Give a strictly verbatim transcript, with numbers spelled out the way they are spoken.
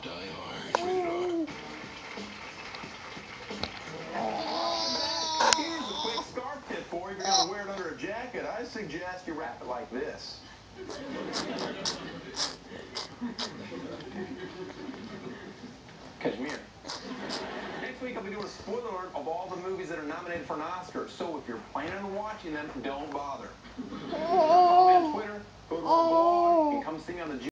Die Hard. Rated R. Here's a quick scarf tip for you. If you're going to wear it under a jacket, I suggest you wrap it like this. Cashmere. Next week, I'll be doing a spoiler alert of all the movies that are nominated for an Oscar. So if you're planning on watching them, don't bother. Follow me on Twitter, go to our blog, and come see me on the